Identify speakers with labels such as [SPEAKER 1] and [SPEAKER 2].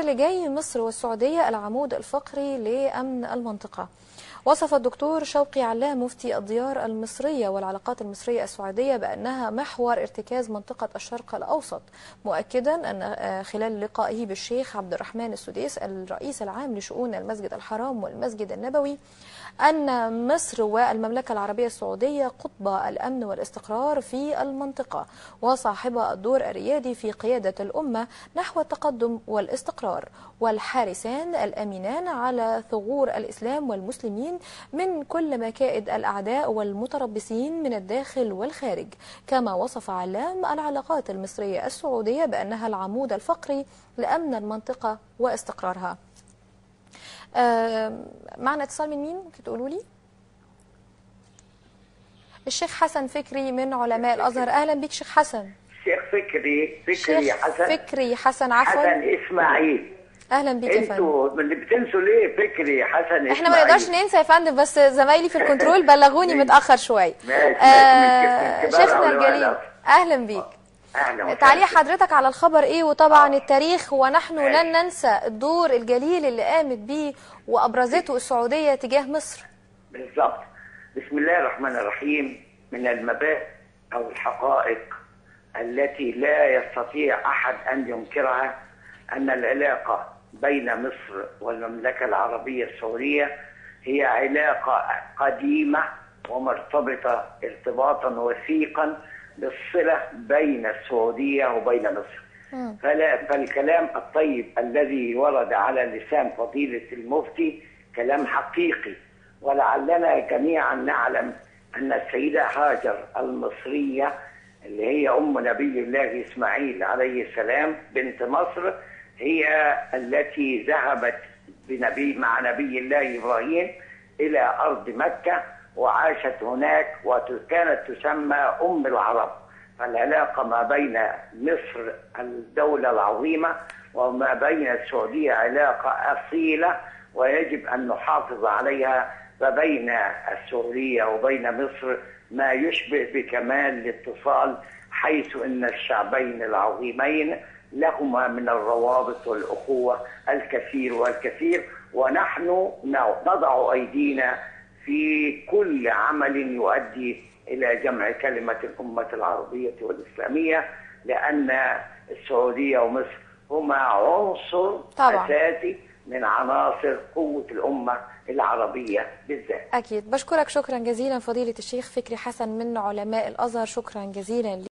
[SPEAKER 1] اللي جاي مصر والسعودية العمود الفقري لأمن المنطقة. وصف الدكتور شوقي علام مفتي الديار المصرية والعلاقات المصرية السعودية بأنها محور ارتكاز منطقة الشرق الأوسط، مؤكدا أن خلال لقائه بالشيخ عبد الرحمن السديس الرئيس العام لشؤون المسجد الحرام والمسجد النبوي أن مصر والمملكة العربية السعودية قطب الأمن والاستقرار في المنطقة وصاحبة الدور الريادي في قيادة الأمة نحو التقدم والاستقرار، والحارسان الأمينان على ثغور الإسلام والمسلمين من كل مكائد الأعداء والمتربصين من الداخل والخارج. كما وصف علام العلاقات المصرية السعودية بأنها العمود الفقري لأمن المنطقة واستقرارها. معنا اتصال من مين؟ ممكن تقولوا لي؟ الشيخ حسن فكري من علماء الأزهر. أهلا بك شيخ حسن.
[SPEAKER 2] شيخ
[SPEAKER 1] فكري حسن عفوا.
[SPEAKER 2] حسن إسماعيل.
[SPEAKER 1] اهلا بك يا فندم.
[SPEAKER 2] انتوا اللي بتنسوا ليه فكري حسن إسماعيل؟
[SPEAKER 1] احنا ما نقدرش ننسى يا فندم، بس زمايلي في الكنترول بلغوني متأخر شوية. شيخنا الجليل اهلا بيك. تعليق حضرتك على الخبر ايه؟ وطبعا التاريخ ونحن لن ننسى الدور الجليل اللي قامت بيه وابرزته السعوديه تجاه مصر.
[SPEAKER 2] بالظبط. بسم الله الرحمن الرحيم. من المبادئ او الحقائق التي لا يستطيع احد ان ينكرها ان العلاقه بين مصر والمملكه العربيه السعوديه هي علاقه قديمه ومرتبطه ارتباطا وثيقا بالصلة بين السعودية وبين مصر. فالكلام الطيب الذي ورد على لسان فضيلة المفتي كلام حقيقي، ولعلنا جميعا نعلم أن السيدة هاجر المصرية اللي هي أم نبي الله إسماعيل عليه السلام بنت مصر هي التي ذهبت مع نبي الله إبراهيم إلى أرض مكة وعاشت هناك وكانت تسمى أم العرب. فالعلاقة ما بين مصر الدولة العظيمة وما بين السعودية علاقة أصيلة ويجب أن نحافظ عليها. فبين السعودية وبين مصر ما يشبه بكمال الاتصال، حيث أن الشعبين العظيمين لهما من الروابط والأخوة الكثير والكثير، ونحن نضع أيدينا في كل عمل يؤدي إلى جمع كلمة الأمة العربية والإسلامية، لأن السعودية ومصر هما عنصر أساسي من عناصر قوة الأمة العربية بالذات.
[SPEAKER 1] أكيد. بشكرك شكرا جزيلا فضيلة الشيخ فكري حسن من علماء الأزهر، شكرا جزيلا.